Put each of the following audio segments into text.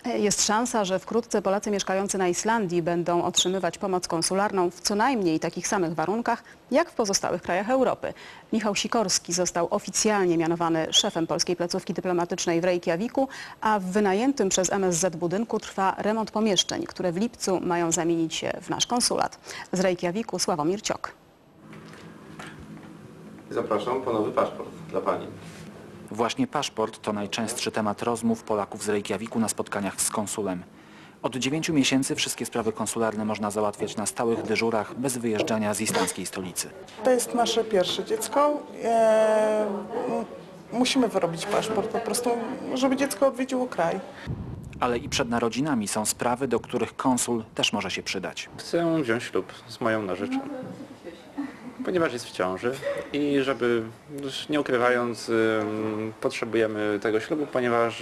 Jest szansa, że wkrótce Polacy mieszkający na Islandii będą otrzymywać pomoc konsularną w co najmniej takich samych warunkach, jak w pozostałych krajach Europy. Michał Sikorski został oficjalnie mianowany szefem polskiej placówki dyplomatycznej w Reykjaviku, a w wynajętym przez MSZ budynku trwa remont pomieszczeń, które w lipcu mają zamienić się w nasz konsulat. Z Reykjaviku Sławomir Ciok. Zapraszam po nowy paszport dla Pani. Właśnie paszport to najczęstszy temat rozmów Polaków z Reykjaviku na spotkaniach z konsulem. Od 9 miesięcy wszystkie sprawy konsularne można załatwiać na stałych dyżurach bez wyjeżdżania z islandzkiej stolicy. To jest nasze pierwsze dziecko. Musimy wyrobić paszport po prostu, żeby dziecko odwiedziło kraj. Ale i przed narodzinami są sprawy, do których konsul też może się przydać. Chcę wziąć ślub z moją narzeczoną, ponieważ jest w ciąży i żeby, już nie ukrywając, potrzebujemy tego ślubu, ponieważ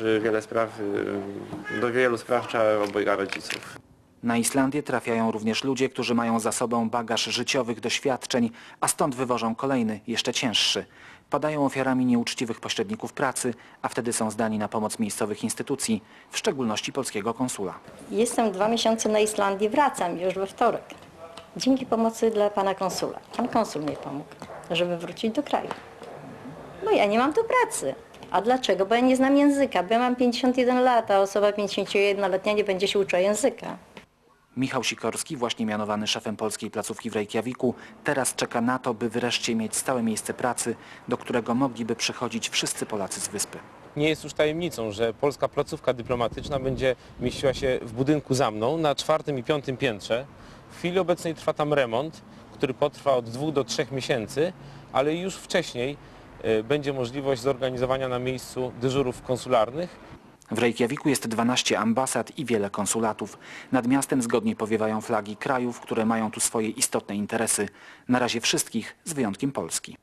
do wielu spraw trzeba obojga rodziców. Na Islandię trafiają również ludzie, którzy mają za sobą bagaż życiowych doświadczeń, a stąd wywożą kolejny, jeszcze cięższy. Padają ofiarami nieuczciwych pośredników pracy, a wtedy są zdani na pomoc miejscowych instytucji, w szczególności polskiego konsula. Jestem 2 miesiące na Islandii, wracam już we wtorek. Dzięki pomocy dla pana konsula. Pan konsul mi pomógł, żeby wrócić do kraju. Bo ja nie mam tu pracy. A dlaczego? Bo ja nie znam języka, bo ja mam 51 lat, a osoba 51-letnia nie będzie się uczyła języka. Michał Sikorski, właśnie mianowany szefem polskiej placówki w Reykjaviku, teraz czeka na to, by wreszcie mieć stałe miejsce pracy, do którego mogliby przychodzić wszyscy Polacy z wyspy. Nie jest już tajemnicą, że polska placówka dyplomatyczna będzie mieściła się w budynku za mną na 4. i 5. piętrze. W chwili obecnej trwa tam remont, który potrwa od 2 do 3 miesięcy, ale już wcześniej będzie możliwość zorganizowania na miejscu dyżurów konsularnych. W Reykjaviku jest 12 ambasad i wiele konsulatów. Nad miastem zgodnie powiewają flagi krajów, które mają tu swoje istotne interesy. Na razie wszystkich, z wyjątkiem Polski.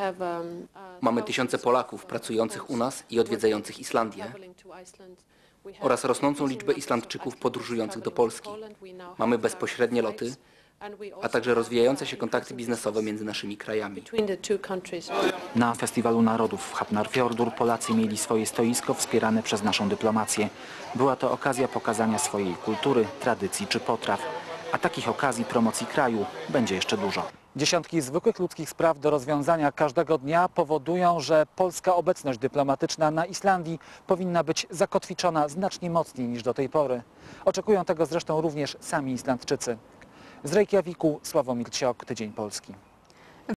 Mamy tysiące Polaków pracujących u nas i odwiedzających Islandię oraz rosnącą liczbę Islandczyków podróżujących do Polski. Mamy bezpośrednie loty, a także rozwijające się kontakty biznesowe między naszymi krajami. Na Festiwalu Narodów w Hafnarfjordur Polacy mieli swoje stoisko wspierane przez naszą dyplomację. Była to okazja pokazania swojej kultury, tradycji czy potraw. A takich okazji promocji kraju będzie jeszcze dużo. Dziesiątki zwykłych ludzkich spraw do rozwiązania każdego dnia powodują, że polska obecność dyplomatyczna na Islandii powinna być zakotwiczona znacznie mocniej niż do tej pory. Oczekują tego zresztą również sami Islandczycy. Z Reykjaviku Sławomir Ciok, Tydzień Polski.